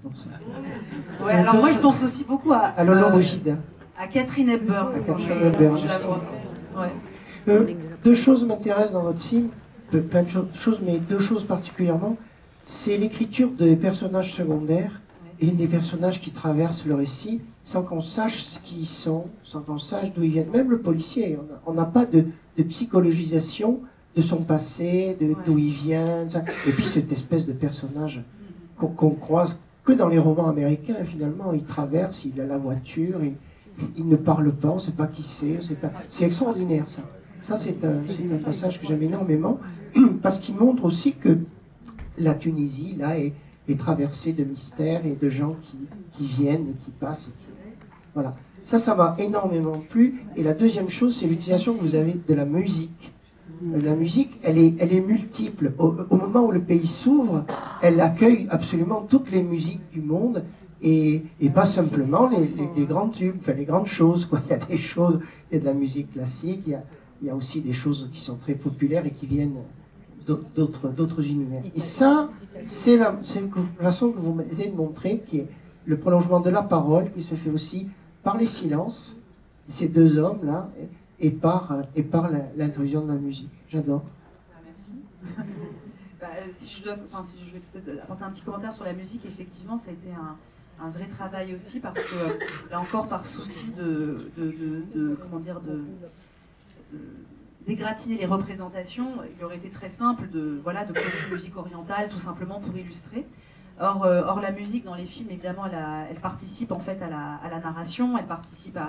pour ça. Ouais, alors moi je pense aussi beaucoup à Lolo Brigida. À Catherine Hepburn. À Catherine Hepburn. Je la vois. Deux choses m'intéressent dans votre film, plein de choses, mais deux choses particulièrement. C'est l'écriture des personnages secondaires et des personnages qui traversent le récit sans qu'on sache ce qu'ils sont, sans qu'on sache d'où ils viennent. Même le policier, on n'a pas de psychologisation de son passé, d'où il vient. Ça. Et puis cette espèce de personnage qu'on croise que dans les romans américains, finalement. Il traverse, il a la voiture, il ne parle pas, on ne sait pas qui c'est. C'est extraordinaire, ça. Ça, c'est un passage que j'aime énormément, parce qu'il montre aussi que la Tunisie, là, est traversée de mystères et de gens qui viennent et qui passent. Voilà. Ça m'a énormément plu. Et la deuxième chose, c'est l'utilisation que vous avez de la musique. La musique, elle est multiple. Au moment où le pays s'ouvre, elle accueille absolument toutes les musiques du monde et pas simplement les grands tubes, enfin les grandes choses, quoi. Il y a des choses, il y a de la musique classique, il y a aussi des choses qui sont très populaires et qui viennent d'autres univers. Et ça, c'est la façon que vous essayez de montrer, qui est le prolongement de la parole, qui se fait aussi par les silences, ces deux hommes-là, et par l'intrusion de la musique. J'adore. Merci. Si je vais peut-être apporter un petit commentaire sur la musique, effectivement, ça a été un vrai travail aussi, parce que, là encore, par souci d'égratigner les représentations, il aurait été très simple de créer une musique orientale, tout simplement pour illustrer. Or la musique dans les films, évidemment, elle participe en fait à la narration, elle participe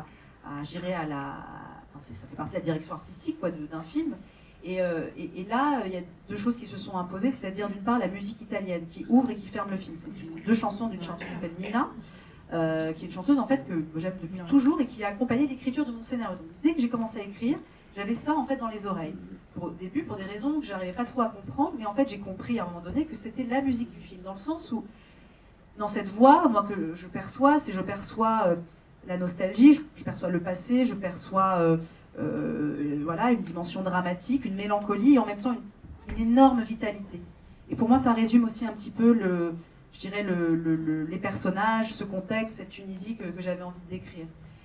ça fait partie de la direction artistique d'un film. Et là, il y a deux choses qui se sont imposées, c'est-à-dire d'une part la musique italienne qui ouvre et qui ferme le film. C'est deux chansons d'une chanteuse qui s'appelle Mina, qui est une chanteuse en fait que j'aime depuis toujours et qui a accompagné l'écriture de mon scénario. Donc, dès que j'ai commencé à écrire, j'avais ça en fait dans les oreilles. Au début, pour des raisons que je n'arrivais pas trop à comprendre, mais en fait j'ai compris à un moment donné que c'était la musique du film, dans le sens où, dans cette voix, moi que je perçois, la nostalgie, je perçois le passé, je perçois une dimension dramatique, une mélancolie, et en même temps une énorme vitalité. Et pour moi, ça résume aussi un petit peu les personnages, ce contexte, cette Tunisie que j'avais envie de décrire.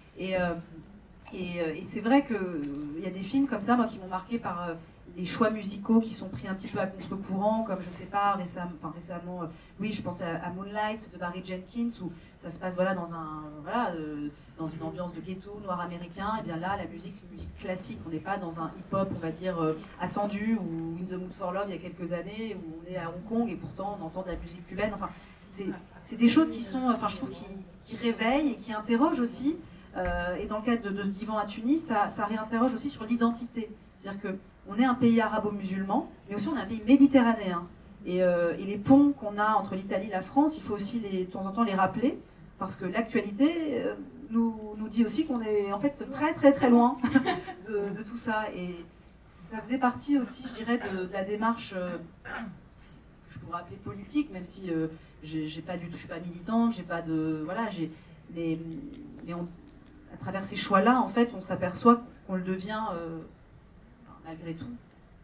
Et c'est vrai qu'il y a des films comme ça, moi, qui m'ont marqué par les choix musicaux qui sont pris un petit peu à contre-courant, comme, je sais pas, récemment, je pense à Moonlight de Barry Jenkins, où ça se passe dans une ambiance de ghetto noir américain. Et bien là, la musique, c'est une musique classique. On n'est pas dans un hip-hop, on va dire, attendu, ou In the Mood for Love il y a quelques années, où on est à Hong Kong et pourtant on entend de la musique cubaine. Enfin, c'est des choses qui sont, je trouve, qui réveillent et qui interrogent aussi. Et dans le cadre de Divan à Tunis, ça réinterroge aussi sur l'identité. C'est-à-dire qu'on est un pays arabo-musulman, mais aussi on est un pays méditerranéen. Et les ponts qu'on a entre l'Italie et la France, il faut aussi de temps en temps les rappeler, parce que l'actualité nous dit aussi qu'on est en fait très très très loin de tout ça. Et ça faisait partie aussi, je dirais, de la démarche, je pourrais appeler politique, même si je suis pas militante, mais à travers ces choix-là, en fait, on s'aperçoit qu'on le devient malgré tout.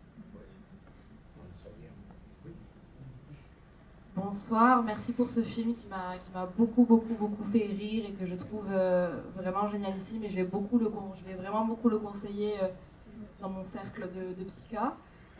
Bonsoir, merci pour ce film qui m'a beaucoup fait rire et que je trouve vraiment génialissime, et je vais vraiment beaucoup le conseiller dans mon cercle de psycha.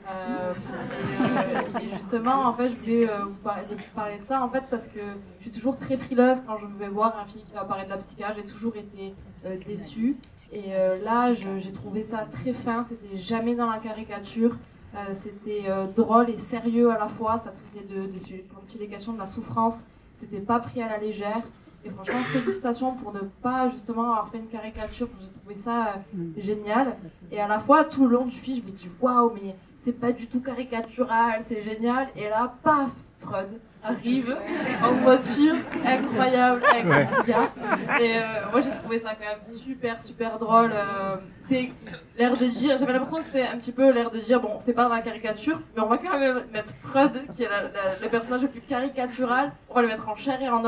Et justement, en fait, je voulais vous parler de ça, en fait, parce que je suis toujours très frileuse quand je vais voir un film qui va parler de la psycha. J'ai toujours été déçue, et là, j'ai trouvé ça très fin. C'était jamais dans la caricature. C'était drôle et sérieux à la fois. Ça traitait quand il est question de la souffrance, c'était pas pris à la légère. Et franchement, félicitations pour ne pas justement avoir fait une caricature. J'ai trouvé ça génial. Et à la fois, tout le long du film, je me dis waouh, mais c'est pas du tout caricatural, c'est génial. Et là, paf, Freud arrive en voiture, incroyable, avec son cigare. Et moi, j'ai trouvé ça quand même super drôle. C'est l'air de dire, j'avais l'impression que c'était un petit peu l'air de dire, bon, c'est pas dans la caricature, mais on va quand même mettre Freud, qui est le personnage le plus caricatural, on va le mettre en chair et en os.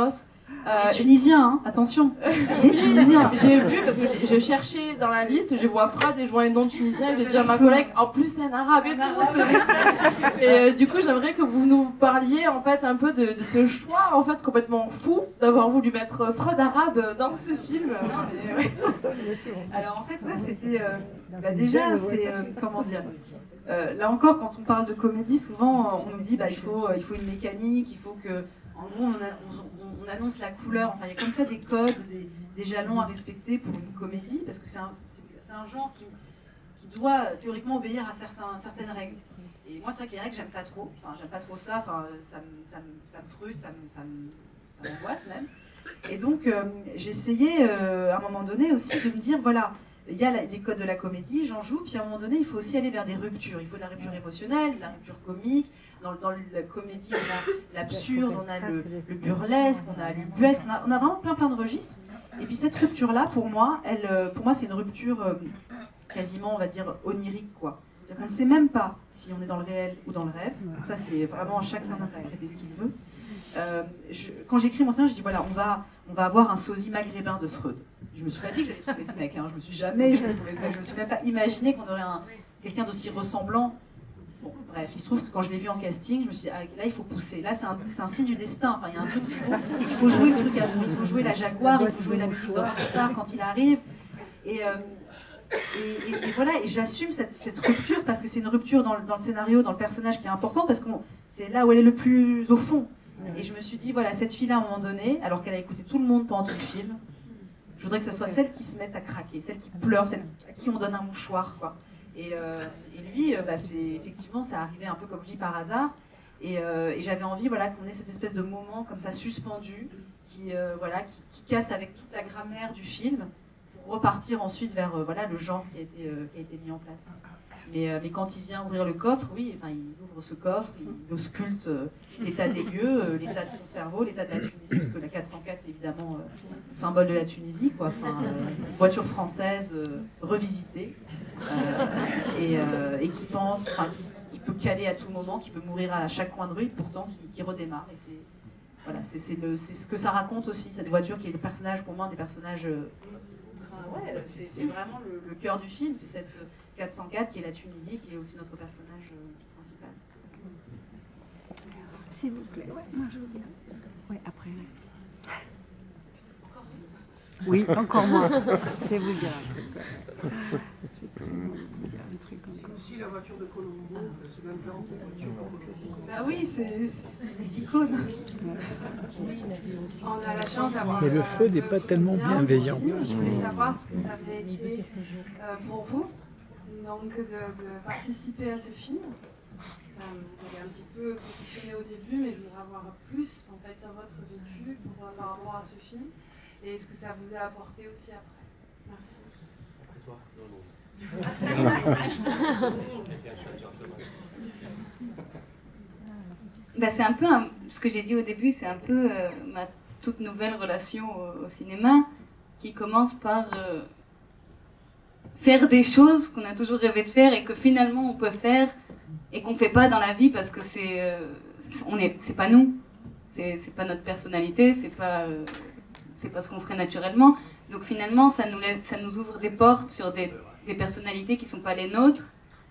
Les Tunisiens, hein, attention. Les Tunisiens. J'ai vu parce que je cherchais dans la liste, je vois Fred et je vois un nom tunisien. J'ai dit à ma collègue, en plus c'est un arabe et tout. Et du coup, j'aimerais que vous nous parliez en fait un peu de ce choix en fait complètement fou d'avoir voulu mettre Fred arabe dans ce film. Non, mais, ouais. Alors en fait, ouais, c'était déjà, c'est comment dire. Là encore, quand on parle de comédie, souvent on nous dit il faut une mécanique, il faut que, en gros, on annonce la couleur. Enfin, il y a comme ça des codes, des jalons à respecter pour une comédie, parce que c'est un genre qui doit théoriquement obéir à certaines règles. Et moi, c'est vrai que les règles, j'aime pas trop. Enfin, j'aime pas trop ça. Enfin, ça me frustre, ça m'angoisse même. Et donc, j'essayais à un moment donné aussi de me dire, voilà, il y a les codes de la comédie, j'en joue, puis à un moment donné, il faut aussi aller vers des ruptures. Il faut de la rupture émotionnelle, de la rupture comique. Dans la comédie, on a l'absurde, on a le burlesque, on a l'ubuesque, on a vraiment plein de registres. Et puis cette rupture-là, pour moi, c'est une rupture quasiment, on va dire, onirique, quoi. C'est-à-dire qu'on ne sait même pas si on est dans le réel ou dans le rêve. Ça, c'est vraiment à chacun d'interpréter ce qu'il veut. Quand j'écris mon scénario, je dis voilà, on va avoir un sosie maghrébin de Freud. Je me suis pas dit que j'allais trouver ce mec, hein. Je me suis jamais trouvé ce mec. Je me suis même pas imaginé qu'on aurait quelqu'un d'aussi ressemblant. Bon, bref, il se trouve que quand je l'ai vu en casting, je me suis dit là il faut pousser. Là c'est un signe du destin. Enfin, il y a un truc il faut jouer le truc à fond. Il faut jouer la Jaguar, il faut jouer la musique de Rockstar quand il arrive. Et voilà, et j'assume cette rupture parce que c'est une rupture dans le scénario, dans le personnage qui est important parce que c'est là où elle est le plus au fond. Et je me suis dit, voilà, cette fille-là, à un moment donné, alors qu'elle a écouté tout le monde pendant tout le film, je voudrais que ce soit celle qui se mette à craquer, celle qui pleure, celle à qui on donne un mouchoir, quoi. Et lui, effectivement, ça arrivait un peu comme je dis par hasard. Et j'avais envie, voilà, qu'on ait cette espèce de moment comme ça suspendu, qui casse avec toute la grammaire du film, pour repartir ensuite vers le genre qui a été mis en place. Mais quand il vient ouvrir le coffre, oui, enfin, il ouvre ce coffre, il ausculte l'état des lieux, l'état de son cerveau, l'état de la Tunisie, parce que la 404, c'est évidemment le symbole de la Tunisie, quoi. Enfin, une voiture française revisitée, et qui pense, qui peut caler à tout moment, qui peut mourir à chaque coin de rue, pourtant qui redémarre. Et c'est ce que ça raconte aussi, cette voiture qui est le personnage, pour moi, des personnages... c'est vraiment le cœur du film, c'est cette 404 qui est la Tunisie, qui est aussi notre personnage principal. S'il vous plaît, ouais, moi je veux bien. Oui, après. Oui, encore moi. Je vais vous dire un truc. C'est aussi la voiture de Colombo, c'est le même genre de voiture. Bah oui, c'est des icônes. On a la chance d'avoir. Mais le feu n'est pas tellement bienveillant. Je voulais savoir ce que ça avait été pour vous, donc de participer à ce film. Vous avez un petit peu positionné au début, mais je voudrais avoir plus en fait sur votre vécu par rapport à ce film et ce que ça vous a apporté aussi après. Merci. C'est toi. C'est un peu ce que j'ai dit au début, c'est un peu ma toute nouvelle relation au cinéma qui commence par faire des choses qu'on a toujours rêvé de faire et que finalement on peut faire et qu'on fait pas dans la vie parce que c'est pas nous, c'est pas notre personnalité, c'est pas ce qu'on ferait naturellement. Donc finalement ça nous ouvre des portes sur des personnalités qui sont pas les nôtres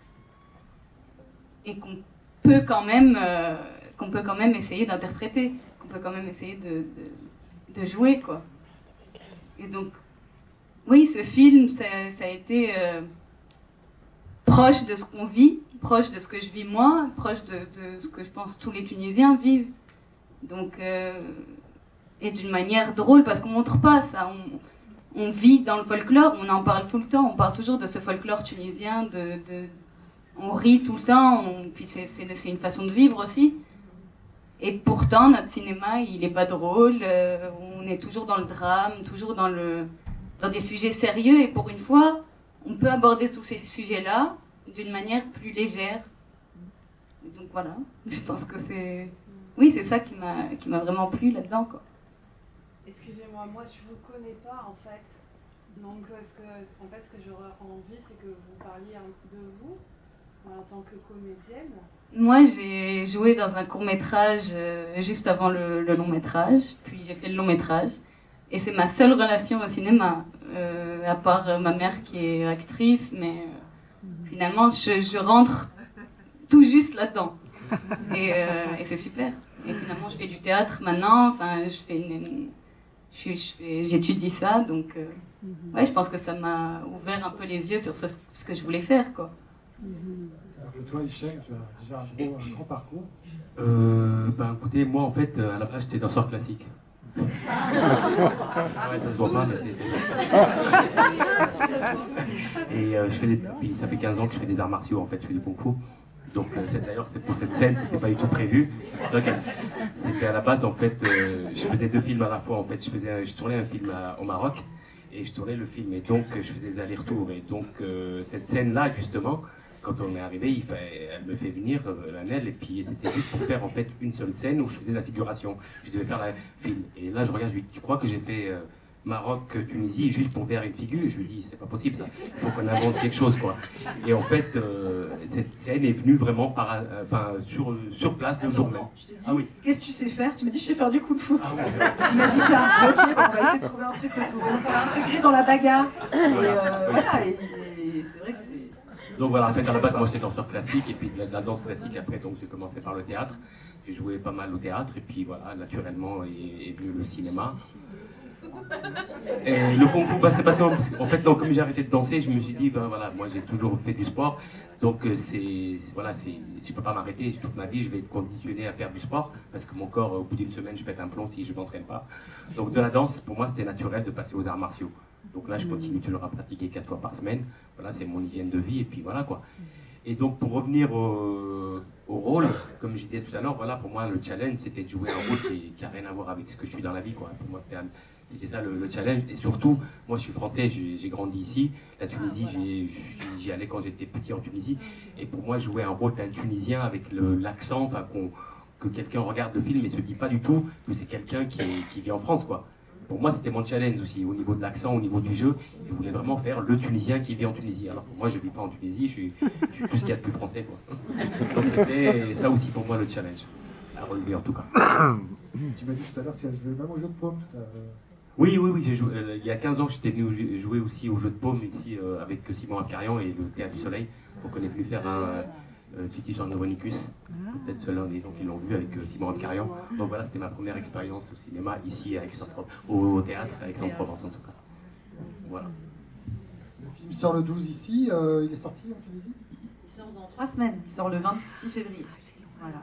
et qu'on peut quand même essayer d'interpréter, qu'on peut quand même essayer de jouer, quoi. Et donc, oui, ce film, ça a été proche de ce qu'on vit, proche de ce que je vis moi, proche de ce que je pense tous les Tunisiens vivent. Donc, et d'une manière drôle, parce qu'on montre pas ça. On vit dans le folklore, on en parle tout le temps, on parle toujours de ce folklore tunisien, on rit tout le temps, puis c'est une façon de vivre aussi. Et pourtant, notre cinéma, il n'est pas drôle, on est toujours dans le drame, toujours dans des sujets sérieux, et pour une fois, on peut aborder tous ces sujets-là d'une manière plus légère. Et donc voilà, je pense que c'est ça qui m'a vraiment plu là-dedans, quoi. Excusez-moi, moi je vous connais pas en fait. Donc ce que j'aurais envie, c'est que vous parliez un peu de vous. en tant que comédienne? Moi, j'ai joué dans un court-métrage juste avant le long-métrage, puis j'ai fait le long-métrage. Et c'est ma seule relation au cinéma, à part ma mère qui est actrice, mais finalement, je rentre tout juste là-dedans. Et c'est super. Et finalement, je fais du théâtre maintenant, enfin, j'étudie ça, donc ouais, je pense que ça m'a ouvert un peu les yeux sur ce que je voulais faire, quoi. Alors que toi, Hicham, tu as déjà un grand parcours. Ben écoutez, moi en fait, à la base, j'étais danseur classique. Ouais, ça se voit pas, mais et puis ça fait 15 ans que je fais des arts martiaux, en fait, je fais du kung-fu. Donc d'ailleurs, c'est pour cette scène, c'était pas du tout prévu. C'était à la base, en fait, je faisais 2 films à la fois, en fait. Je tournais un film au Maroc, et je tournais le film, et donc je faisais des allers-retours. Et donc cette scène-là, justement, quand on est arrivé, elle me fait venir, Lanelle, et puis c'était juste pour faire en fait une seule scène où je faisais la figuration. Je devais faire la film. Et là, je regarde, je lui dis, tu crois que j'ai fait Maroc, Tunisie, juste pour faire une figure? Je lui dis, c'est pas possible ça, il faut qu'on invente quelque chose, quoi. Et en fait, cette scène est venue vraiment sur place le jour même. Je t'ai dit, qu'est-ce que tu sais faire? Tu m'as dit, je sais faire du kung-fu. Il m'a dit ça. Ok, bon, on va essayer de trouver un truc autour. On va intégrer dans la bagarre. Et voilà, et c'est vrai que c'est... Donc voilà, en fait, à la base, moi, j'étais danseur classique, et puis de la danse classique, après, donc j'ai commencé par le théâtre. J'ai joué pas mal au théâtre, et puis voilà, naturellement est venu le cinéma. Et le kung fu, c'est passé en fait, donc, comme j'ai arrêté de danser, je me suis dit, ben voilà, moi j'ai toujours fait du sport, donc je peux pas m'arrêter, toute ma vie je vais être conditionné à faire du sport, parce que mon corps, au bout d'une semaine, je pète un plomb si je m'entraîne pas. Donc de la danse, pour moi, c'était naturel de passer aux arts martiaux. Donc là, je continue toujours à pratiquer 4 fois par semaine. Voilà, c'est mon hygiène de vie, et puis voilà quoi. Et donc pour revenir au rôle, comme je disais tout à l'heure, voilà, pour moi le challenge c'était de jouer un rôle qui n'a rien à voir avec ce que je suis dans la vie, quoi. Pour moi c'était ça le challenge. Et surtout, moi je suis français, j'ai grandi ici. La Tunisie, j'y allais quand j'étais petit en Tunisie. Et pour moi, jouer un rôle d'un Tunisien avec l'accent, enfin que quelqu'un regarde le film et se dit pas du tout que c'est quelqu'un qui vit en France, quoi. Pour moi, c'était mon challenge aussi, au niveau de l'accent, au niveau du jeu. Je voulais vraiment faire le Tunisien qui vit en Tunisie. Alors que moi, je ne vis pas en Tunisie, je suis tout ce qu'il y a de plus français, quoi. Donc c'était ça aussi pour moi le challenge, à relever en tout cas. Tu m'as dit tout à l'heure que tu as joué même au jeu de paume. Oui, j'ai joué, il y a 15 ans, j'étais venu jouer aussi au jeu de paume ici avec Simon Abkarian et le Théâtre du Soleil. Donc on est venu faire un Titi sur Neuronicus, peut-être ceux-là des gens qui l'ont vu avec Simon Abkarian. Donc voilà, c'était ma première expérience au cinéma ici à au théâtre à Aix-en-Provence en tout cas. Voilà. Le film sort le 12 ici, il est sorti en Tunisie? Il sort dans 3 semaines, il sort le 26 février. Voilà.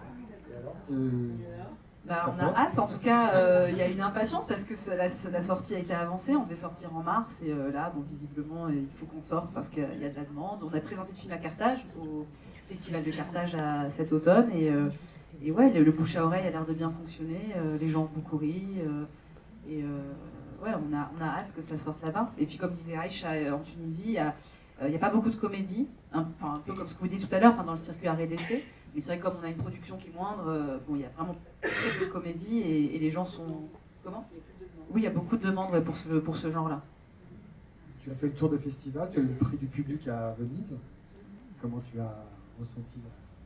Bah, on a hâte, en tout cas, il y a une impatience parce que la sortie a été avancée, on devait sortir en mars et là, bon, visiblement, il faut qu'on sorte parce qu'il y a de la demande. On a présenté le film à Carthage, au Festival de Carthage cet automne et ouais, le bouche à oreille a l'air de bien fonctionner, les gens ont beaucoup ri et ouais, on a hâte que ça sorte là-bas. Et puis comme disait Aïcha, en Tunisie, il n'y a pas beaucoup de comédies, un peu comme ce que vous disiez tout à l'heure, dans le circuit RDC. Mais c'est vrai que comme on a une production qui est moindre, bon, il y a vraiment très peu de comédies et les gens sont... Comment? Oui, il y a beaucoup de demandes pour ce genre-là. Tu as fait le tour des festivals, tu as eu le prix du public à Venise. Comment tu as ressenti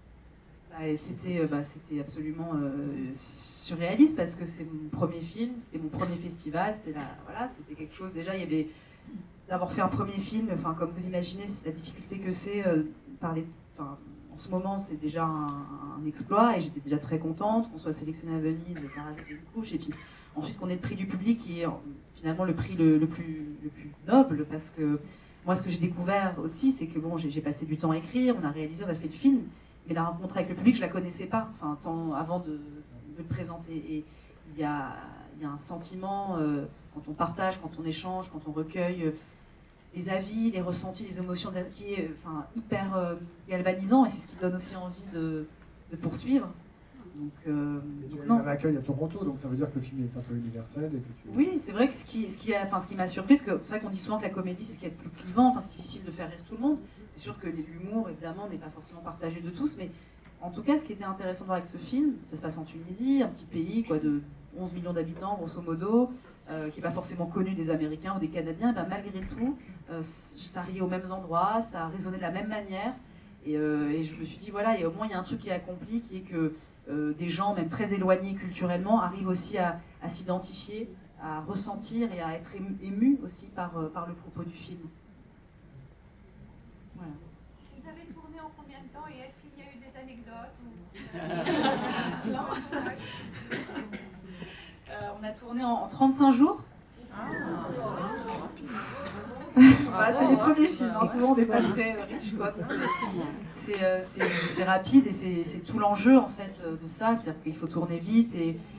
C'était absolument surréaliste parce que c'est mon premier film, c'était mon premier festival, c'était quelque chose... Déjà, il y avait... D'avoir fait un premier film, comme vous imaginez, la difficulté que c'est en ce moment, c'est déjà un exploit et j'étais déjà très contente qu'on soit sélectionné à Venise, ça rajoute une couche. Et puis ensuite qu'on ait le prix du public qui est finalement le prix le plus noble parce que moi, ce que j'ai découvert aussi, c'est que bon, j'ai passé du temps à écrire, on a réalisé, on a fait le film, mais la rencontre avec le public, je la connaissais pas, tant avant de le présenter. Et il y a un sentiment, quand on partage, quand on échange, quand on recueille les avis, les ressentis, les émotions, qui est hyper galvanisant et c'est ce qui donne aussi envie de poursuivre. Donc, tu as eu un accueil à Toronto, donc ça veut dire que le film est un peu universel et que Oui, c'est vrai que ce qui m'a surprise, c'est vrai qu'on dit souvent que la comédie c'est ce qui est le plus clivant, c'est difficile de faire rire tout le monde. C'est sûr que l'humour évidemment n'est pas forcément partagé de tous, mais en tout cas ce qui était intéressant de voir avec ce film, ça se passe en Tunisie, un petit pays de 11 millions d'habitants grosso modo, qui n'est pas forcément connu des Américains ou des Canadiens, malgré tout, ça riait aux mêmes endroits, ça résonnait de la même manière. Et je me suis dit, voilà, et au moins il y a un truc qui est accompli, qui est que des gens, même très éloignés culturellement, arrivent aussi à s'identifier, à ressentir et à être émus aussi par le propos du film. Voilà. Vous avez tourné en combien de temps et est-ce qu'il y a eu des anecdotes On a tourné en 35 jours. C'est les premiers films, hein. Souvent on n'est pas très riche, quoi. C'est rapide et c'est tout l'enjeu en fait de ça, c'est-à-dire qu'il faut tourner vite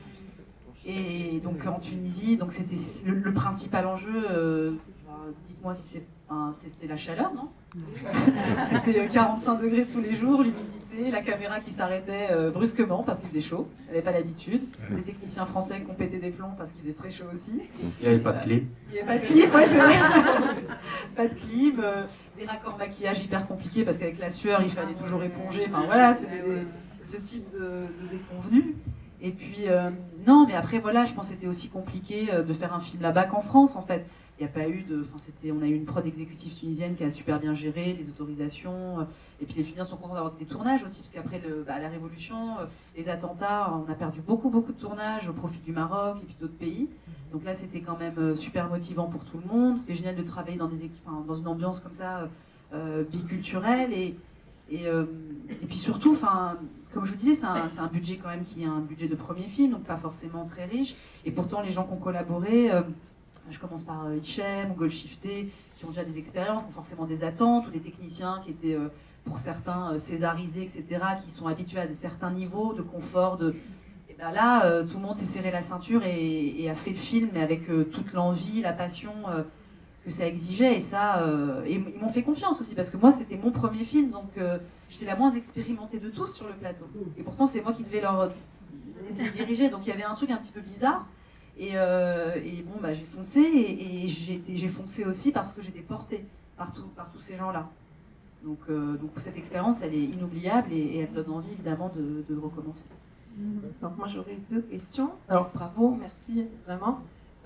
et donc en Tunisie, donc c'était le principal enjeu. Dites-moi si c'était la chaleur, non? C'était 45 degrés tous les jours, l'humidité, la caméra qui s'arrêtait brusquement parce qu'il faisait chaud, elle n'avait pas l'habitude. Des techniciens français qui ont pété des plombs parce qu'il faisait très chaud aussi. Il n'y avait pas de clim. Il n'y avait pas de clim, ouais, c'est vrai. Pas de clim, des raccords maquillage hyper compliqués parce qu'avec la sueur il fallait toujours éponger. Enfin voilà, c'était ce type de déconvenus. Et puis, non, mais après voilà, je pense que c'était aussi compliqué de faire un film là-bas qu'en France en fait. Il n'y a pas eu de. Enfin, on a eu une prod exécutive tunisienne qui a super bien géré, des autorisations. Et puis les Tunisiens sont contents d'avoir des tournages aussi, parce qu'après la Révolution, les attentats, on a perdu beaucoup de tournages au profit du Maroc et puis d'autres pays. Donc là, c'était quand même super motivant pour tout le monde. C'était génial de travailler dans des équipes, dans une ambiance comme ça, biculturelle. Et puis surtout, comme je vous disais, c'est un budget quand même qui est un budget de premier film, donc pas forcément très riche. Et pourtant, les gens qui ont collaboré. Je commence par Hichem ou Golshifté, qui ont déjà des expériences, qui ont forcément des attentes, ou des techniciens qui étaient, pour certains, césarisés, etc., qui sont habitués à certains niveaux de confort. Et ben là, tout le monde s'est serré la ceinture et a fait le film, mais avec toute l'envie, la passion que ça exigeait. Et ils m'ont fait confiance aussi, parce que moi, c'était mon premier film, donc j'étais la moins expérimentée de tous sur le plateau. Et pourtant, c'est moi qui devais les diriger, donc il y avait un truc un petit peu bizarre. Et bon, j'ai foncé et j'ai foncé aussi parce que j'étais portée par tous ces gens-là. Donc cette expérience, elle est inoubliable et elle donne envie évidemment de recommencer. Donc moi j'aurais deux questions. Alors bravo, merci vraiment.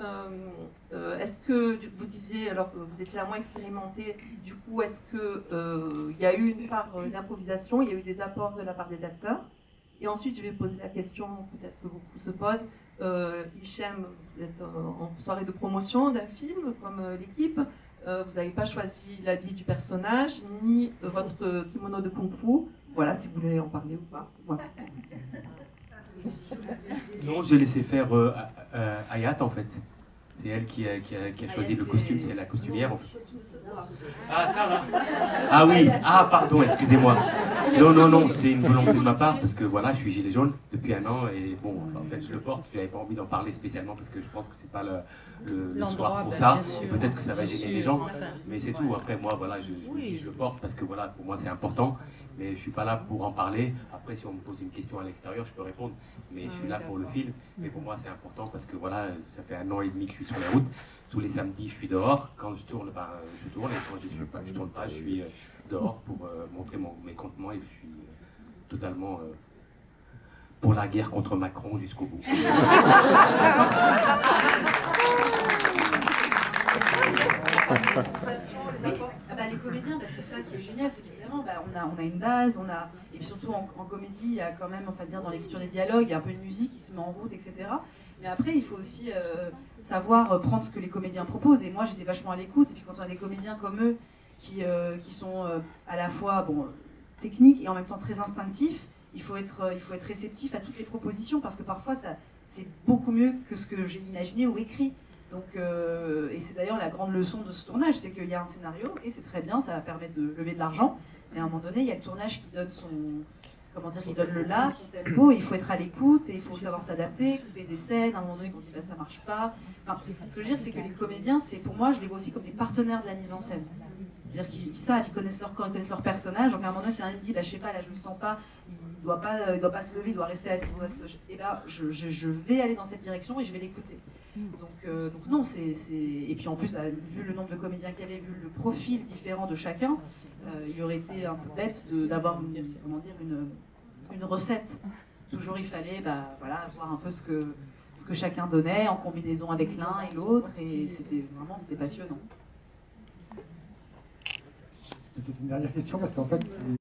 Est-ce que vous disiez, alors que vous étiez la moins expérimenté, du coup est-ce que il y a eu une part d'improvisation, il y a eu des apports de la part des acteurs? Et ensuite je vais poser la question peut-être que beaucoup se posent. Hichem, vous êtes en soirée de promotion d'un film comme l'équipe. Vous n'avez pas choisi l'habit du personnage ni votre kimono de kung-fu. Voilà, si vous voulez en parler ou pas. Voilà. Non, j'ai laissé faire Hayat en fait. C'est elle qui a choisi le costume, c'est la costumière en fait. Ah, ça va. Ah oui, pardon, excusez-moi. Non, c'est une volonté de ma part parce que voilà, je suis gilet jaune depuis 1 an et bon, en fait, je le porte. Je n'avais pas envie d'en parler spécialement parce que je pense que c'est pas le soir pour ça. Et peut-être que ça va gêner les gens, mais c'est tout. Après, moi, voilà, je le porte parce que voilà, pour moi, c'est important. Mais je suis pas là pour en parler. Après, si on me pose une question à l'extérieur, je peux répondre. Mais je suis là pour le film. Mais pour moi, c'est important parce que voilà, ça fait 1 an et demi que je suis sur la route. Tous les samedis, je suis dehors. Quand je tourne, je tourne. Et quand je tourne pas, je suis dehors pour montrer mes contentements. Et je suis totalement pour la guerre contre Macron jusqu'au bout. Les comédiens, c'est ça qui est génial, c'est qu'évidemment on a une base, et puis surtout en comédie, il y a quand même, dans l'écriture des dialogues, il y a un peu de musique qui se met en route, etc. Mais après, il faut aussi savoir prendre ce que les comédiens proposent. Et moi, j'étais vachement à l'écoute. Et puis quand on a des comédiens comme eux, qui sont à la fois techniques et en même temps très instinctifs, il faut être réceptif à toutes les propositions, parce que parfois, c'est beaucoup mieux que ce que j'ai imaginé ou écrit. Donc, et c'est d'ailleurs la grande leçon de ce tournage, c'est qu'il y a un scénario, et c'est très bien, ça va permettre de lever de l'argent, mais à un moment donné, il y a le tournage qui donne qui donne le là, son tempo, et il faut être à l'écoute, et il faut savoir s'adapter, couper des scènes, à un moment donné, on dit ça marche pas. Enfin, ce que je veux dire, c'est que les comédiens, pour moi, je les vois aussi comme des partenaires de la mise en scène. C'est-à-dire qu'ils savent, ils connaissent leur corps, ils connaissent leur personnage. Donc à un moment donné, si un me dit, je sais pas, là je le sens pas, il doit pas se lever, il doit rester assis, et ben je vais aller dans cette direction et je vais l'écouter. Donc non, et puis en plus, vu le nombre de comédiens qu'il y avait, vu le profil différent de chacun, il aurait été un peu bête d'avoir une recette. Toujours il fallait voir un peu ce que chacun donnait en combinaison avec l'un et l'autre, et c'était passionnant. C'était une dernière question parce qu'en fait